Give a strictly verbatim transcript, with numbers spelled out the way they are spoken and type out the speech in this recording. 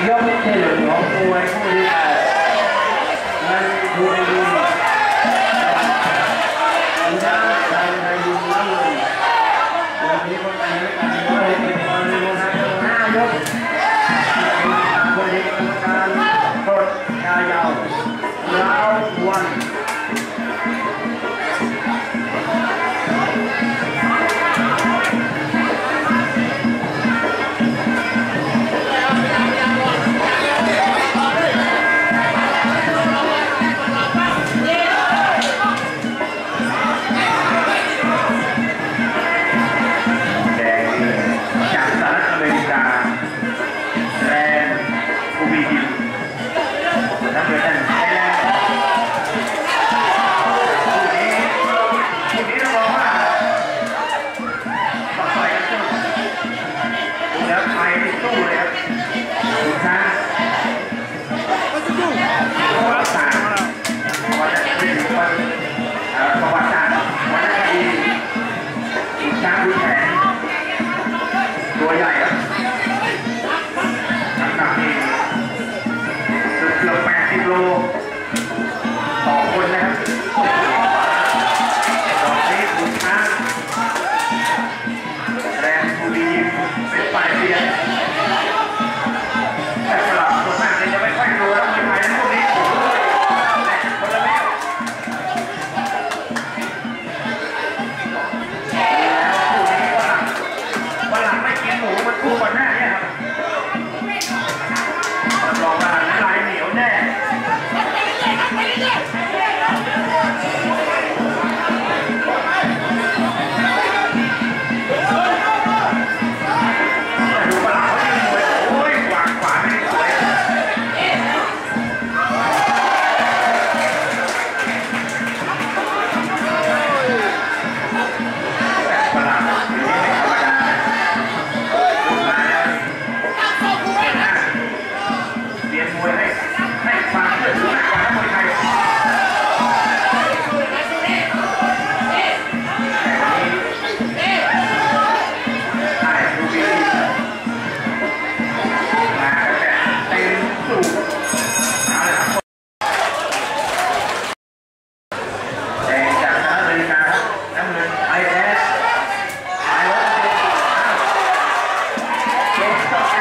ยกที่หนึ่งของมวยคู่นี้นั้นดูในดูอันนั้นใครใครดูน้ำเลยวันนี้คนไทยไม่กันเลยเป็นคนในวงการห้ายกคนเด็กกรรมการกดกายาวราววันตัวใหญ่ครับน้ำหนักนี่เกือบเกือบแปดสิบโลต่อคนนะครับดอกนี้ขุนช้างแรงบุรีเป็นฝ่ายเบียดแต่สลับส่วนมากจะไม่ค่อยรู้แล้วมวยไทยพวกนี้คนละเรื่องคู่ก่อนหน้านี้ครับรองว่าน้ำลายเหนียวแน่ดูปลาเขาที่มวยโอ้ยขวางขวาไม่สวยปลามวยให้ให้ความเชื่อถือมากกว่านักมวยไทยไอ้ดูดีมาแต่เต็มสูบเอาละครับแดงจากสหรัฐอเมริกาครับน้ำเงินไอเอสไอโอเอสเจ็ดต่อ